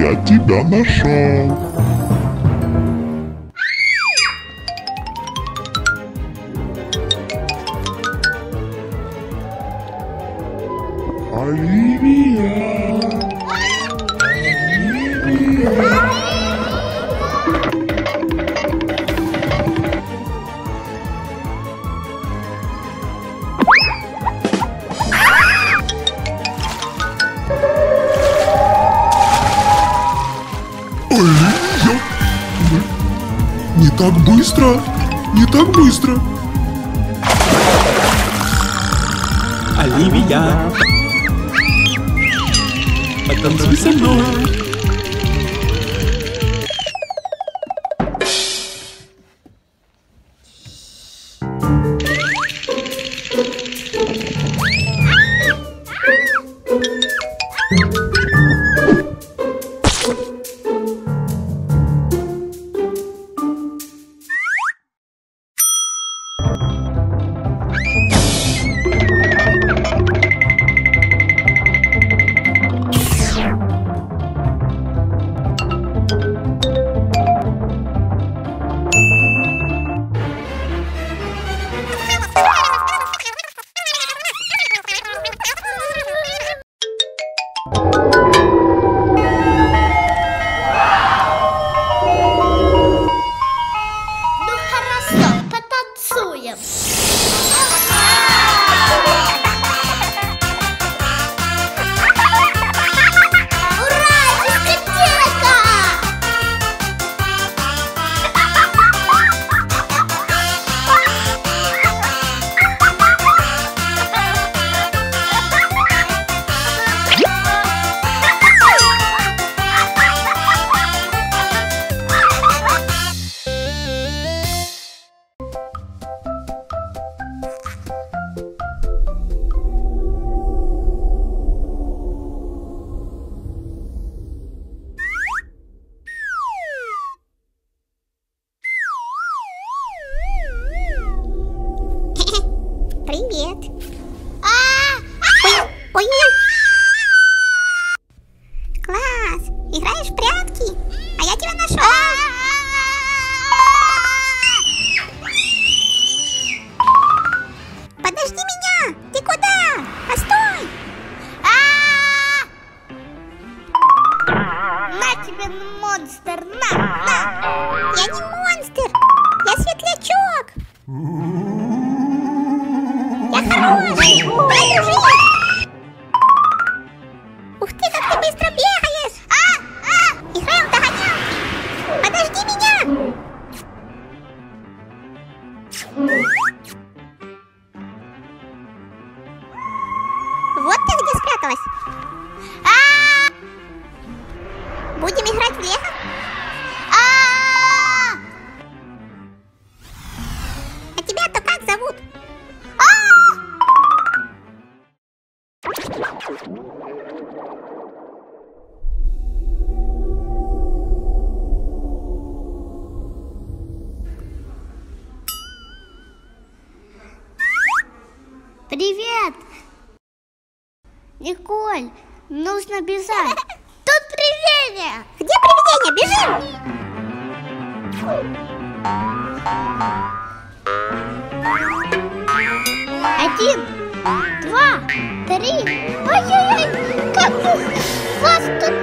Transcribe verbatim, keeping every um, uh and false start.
я тебя нашел. Оливия! Оливия! Оливия! Не так быстро! Не так быстро! Оливия! Потанцуй со мной! Привет. А! Ой, ой, ой. Класс. Играешь в прятки? А я тебя нашел. Подожди меня. Ты куда? Постой. На тебе, монстр, на, на. Я не монстр. Я светлячок. Я хороший! Подожди! Ух ты, как ты быстро бегаешь! А! А! Играем в догонялки! Подожди меня! Вот ты где спряталась! А! Будем играть в лего? А! А тебя-то как зовут? Привет! Николь, нужно бежать. Тут привидение! Где привидение? Бежим! Один, два, три. Ой-ой-ой, как вас тут